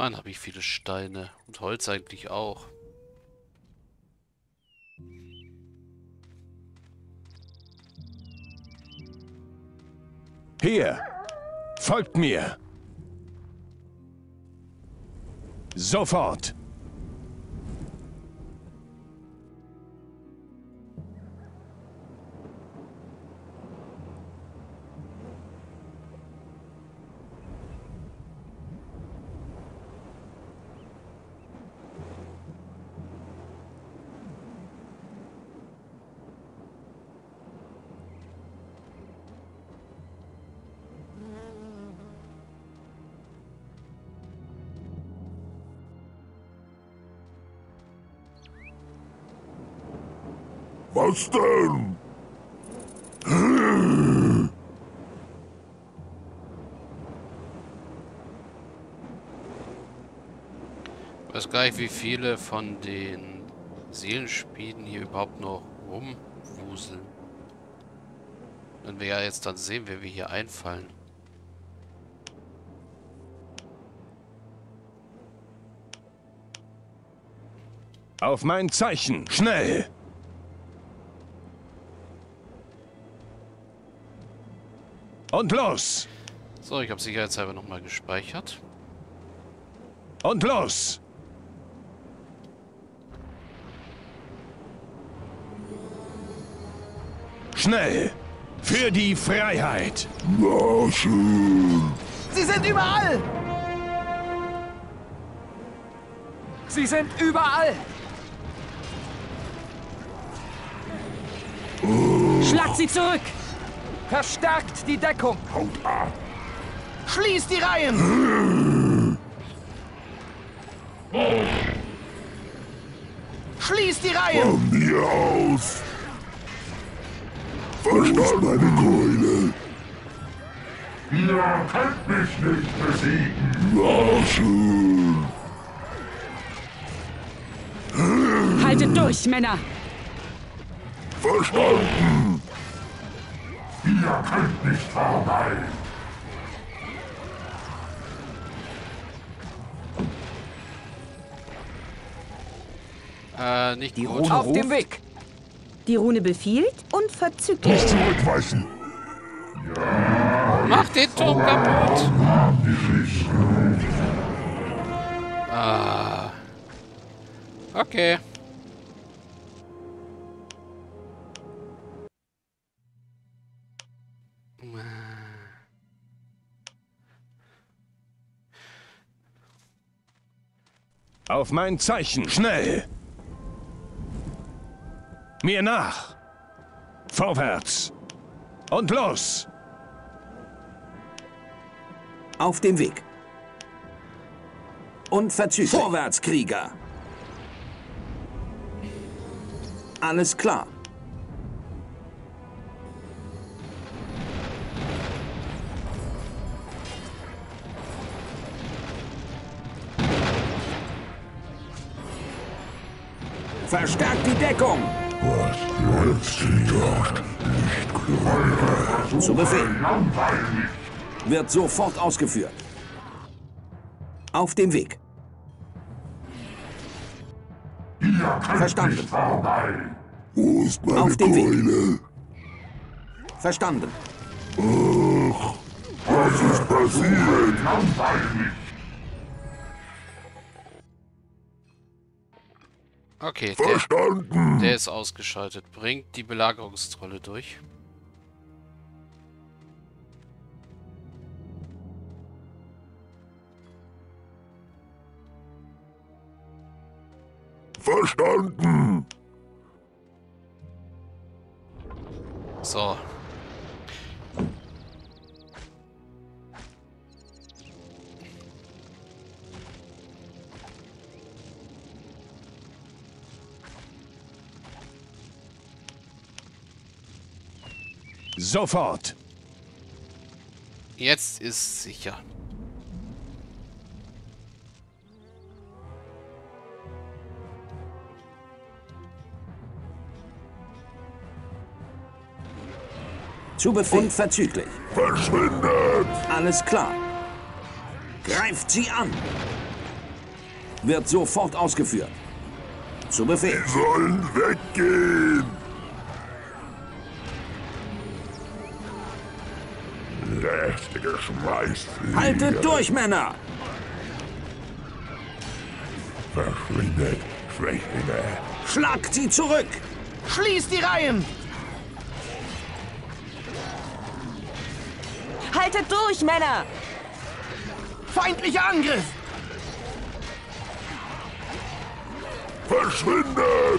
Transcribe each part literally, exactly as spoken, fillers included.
Mann, habe ich viele Steine. Und Holz eigentlich auch. Hier! Folgt mir! Sofort! Was denn? Ich weiß gar nicht, wie viele von den Seelenspielen hier überhaupt noch rumwuseln. Wenn wir ja jetzt dann sehen, wie wir hier einfallen. Auf mein Zeichen! Schnell! Und los! So, ich habe sicherheitshalber nochmal gespeichert. Und los! Schnell! Für die Freiheit! Na schön. Sie sind überall! Sie sind überall! Schlagt sie zurück! Verstärkt die Deckung! Haut ab. Schließt die Reihen! Schließt die Reihen! Von mir aus. Verstanden, meine Keule. Ihr könnt mich nicht besiegen. Na schön. Haltet durch, Männer! Verstanden. Ihr könnt nicht vorbei. Äh, nicht Die gut. Rune auf dem Weg! Die Rune befiehlt und verzüglich. Nicht zurückweichen. Mach den Turm kaputt! Ah. Okay. Auf mein Zeichen! Schnell! Mir nach! Vorwärts! Und los! Auf dem Weg. Unverzüglich. Vorwärts, Krieger. Alles klar. Verstärkt die Deckung. Was läuft sie dort? Nicht klar. Zu Befehl. Langweilig. Wird sofort ausgeführt. Auf dem Weg. Ihr könnt Verstanden. nicht vorbei. Wo ist meine Auf dem Weg. Keule? Verstanden. Ach, was ist passiert? Langweilig. Okay, der, Verstanden. der ist ausgeschaltet. Bringt die Belagerungstrolle durch. Verstanden. So. Sofort! Jetzt ist sicher. Zu Befehl. Unverzüglich. Verschwindet. Alles klar. Greift sie an. Wird sofort ausgeführt. Zu Befehl. Die sollen weggehen. Lästige Schmeißfliege. Haltet durch, Männer! Verschwindet, Schwächlinge. Schlagt sie zurück! Schließt die Reihen! Haltet durch, Männer! Feindlicher Angriff! Verschwindet!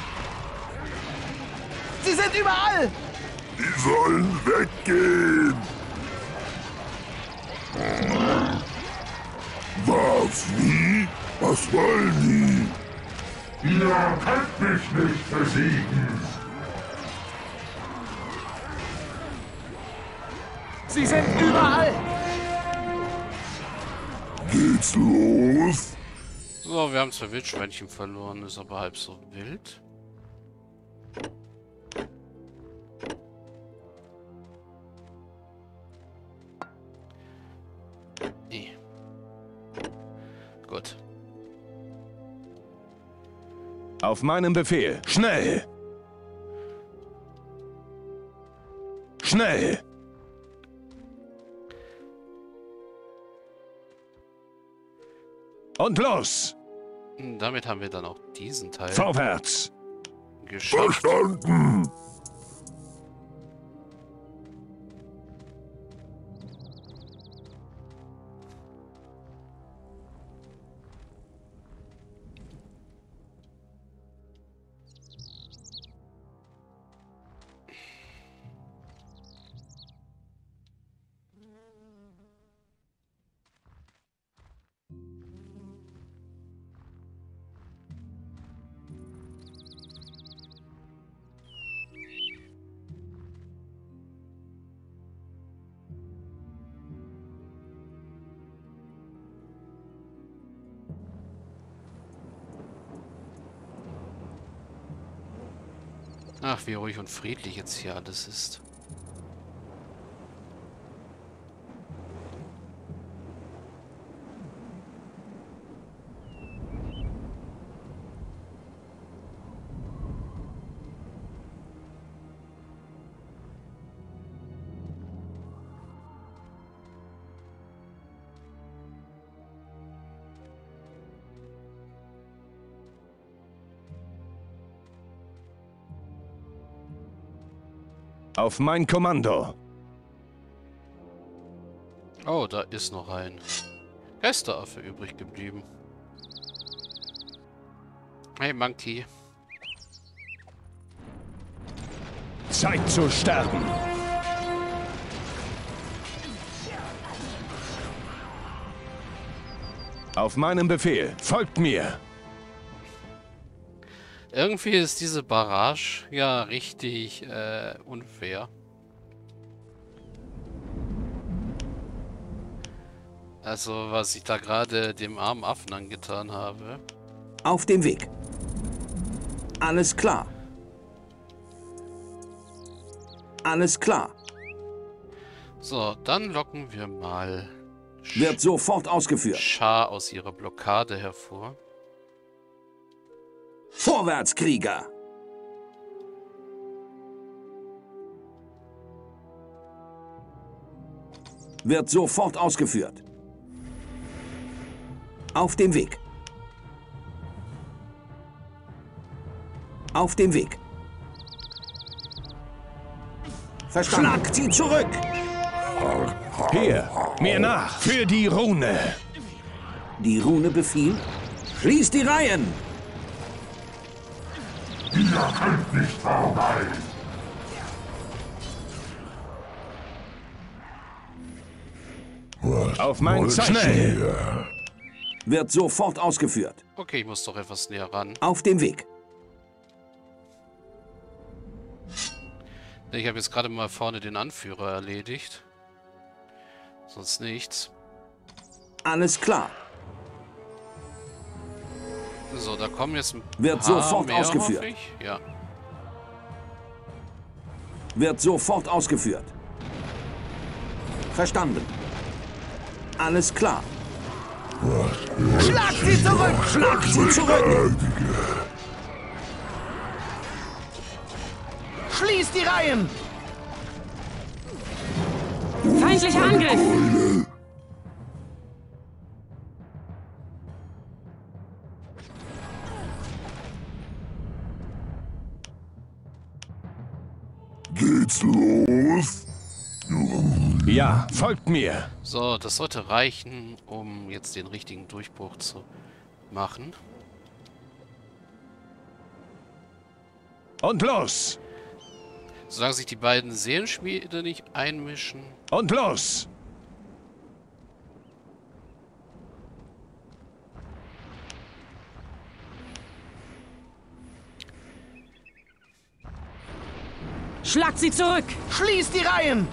Sie sind überall! Die sollen weggehen. Was? Wie? Was wollen die? Ihr könnt mich nicht besiegen. Sie sind überall! Geht's los? So, wir haben zwei Wildschweinchen verloren, ist aber halb so wild. Nee. Gut. Auf meinen Befehl. Schnell! Schnell! Und los! Damit haben wir dann auch diesen Teil Vorwärts! geschafft. Verstanden. Ach, wie ruhig und friedlich jetzt hier alles ist. Auf mein Kommando! Oh, da ist noch ein Geisteraffe übrig geblieben. Hey, Monkey. Zeit zu sterben! Auf meinen Befehl. Folgt mir! Irgendwie ist diese Barrage ja richtig äh, unfair. Also, was ich da gerade dem armen Affen angetan habe. Auf dem Weg. Alles klar. Alles klar. So, dann locken wir mal Wird sofort ausgeführt. Schar aus ihrer Blockade hervor. Vorwärts, Krieger! Wird sofort ausgeführt. Auf dem Weg. Auf dem Weg. Verstanden. Schlagt sie zurück! Hier, mir nach! Für die Rune! Die Rune befiehlt. Schließt die Reihen! Ihr könnt nicht vorbei. Was Auf mein wollt Zeichen! ihr? Wird sofort ausgeführt. Okay, ich muss doch etwas näher ran. Auf dem Weg. Ich habe jetzt gerade mal vorne den Anführer erledigt. Sonst nichts. Alles klar. So, da kommen jetzt ein Wird paar sofort mehr, ausgeführt. hoffe ich. Ja. Wird sofort ausgeführt. Verstanden. Alles klar. Schlag sie zurück! Schlag sie zurück! Schließ die Reihen! Feindlicher Angriff! Geht's los? Ja, folgt mir. So, das sollte reichen, um jetzt den richtigen Durchbruch zu machen. Und los! Solange sich die beiden Seelenschmiede nicht einmischen. Und los! Schlagt sie zurück! Schließ die Reihen!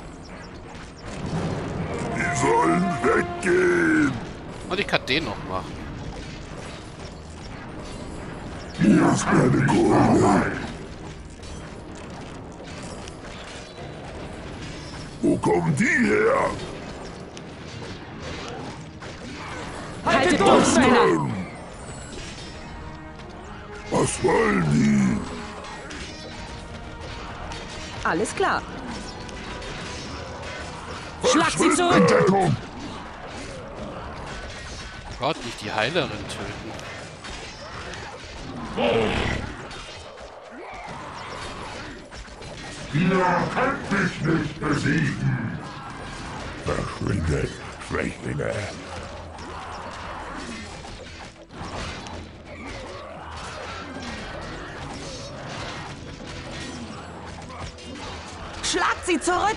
Die sollen weggehen! Und ich kann den noch machen. Hier ist meine Keule! Wo kommen die her? Haltet durch, Männer! Was wollen die? Alles klar. Schlag sie zurück! Entdeckung! Gott, nicht die Heilerin töten. Ihr könnt mich nicht besiegen. Verschwindet, Schwächlinge! Schlagt sie zurück!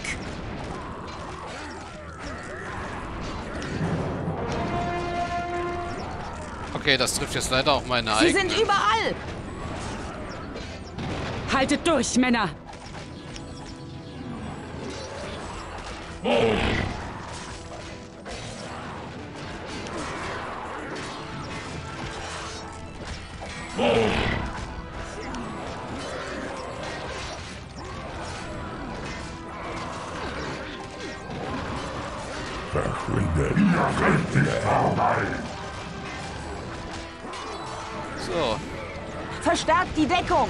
Okay, das trifft jetzt leider auch meine Sie eigene. sind überall! Haltet durch, Männer! Verschwindet! Ihr könnt nicht vorbei. So, Verstärkt die Deckung!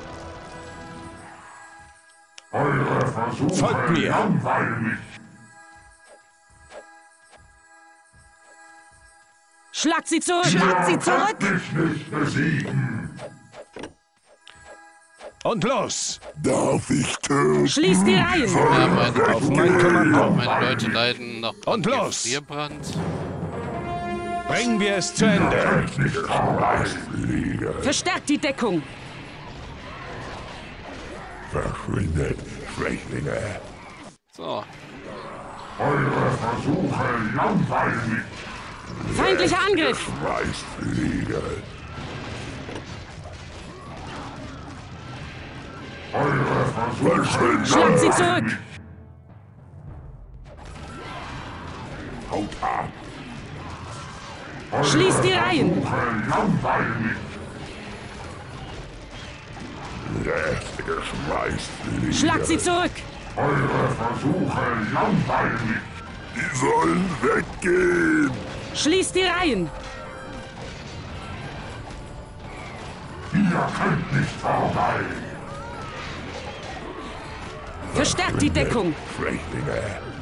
Eure Versuche Folgt mir. langweilen mich. Schlagt sie zurück! Ihr Schlagt sie zurück! könnt mich nicht besiegen. Und los! Darf ich töten? Schließt die Reihen! ja, meine, Auf mein Kommando! meine Leute leiden noch an Und los! Gefrierbrand. Bringen wir es zu Ende! Könnt nicht vorbei. Fliege! Verstärkt die Deckung! Verschwindet, Schwächlinge! So, Eure Versuche langweilen mich. Feindlicher Angriff! Schweißfliege! Eure Versuche Verschwindet! Schlagt sie zurück! Haut ab! Schließt die Reihen! Versuche langweilen mich. Lästige Schweißfliege! Schlagt sie zurück! Eure Versuche langweilen mich. Die sollen weggehen! Schließt die Reihen! Ihr könnt nicht vorbei. Verstärkt die Deckung! Schwächlinge!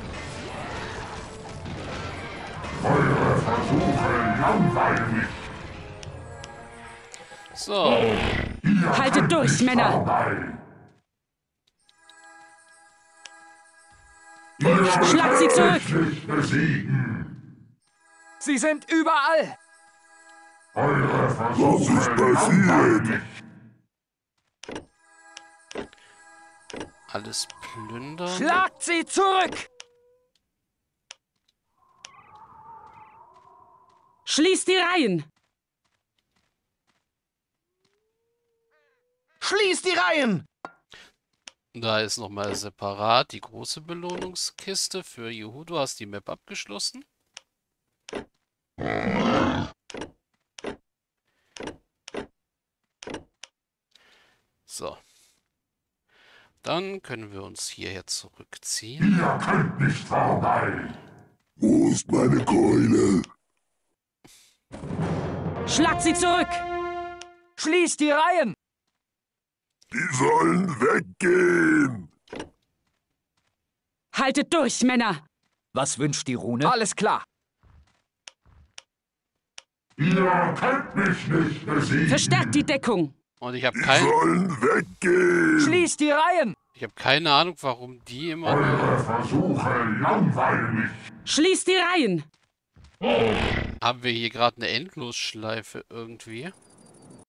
Eure Versuche langweilen mich. so. Ihr Haltet könnt durch, nicht Männer. vorbei. Schlagt sie zurück! Mich nicht besiegen. Sie sind überall! Eure Was Versuche ist langweilen passiert? mich. Alles plündern. Schlagt sie zurück! Schließt die Reihen! Schließ die Reihen! Da ist nochmal separat die große Belohnungskiste für Juhu. Du hast die Map abgeschlossen. So. Dann können wir uns hierher zurückziehen. Ihr könnt nicht vorbei. Wo ist meine Keule? Schlagt sie zurück! Schließt die Reihen! Die sollen weggehen! Haltet durch, Männer! Was wünscht die Rune? Alles klar. Ihr könnt mich nicht besiegen. Verstärkt die Deckung! Und ich habe Die kein, sollen weggehen! Schließt die Reihen! ich habe keine Ahnung, warum die immer... Eure Versuche langweilen mich. Schließt die Reihen! Haben wir hier gerade eine Endlosschleife irgendwie?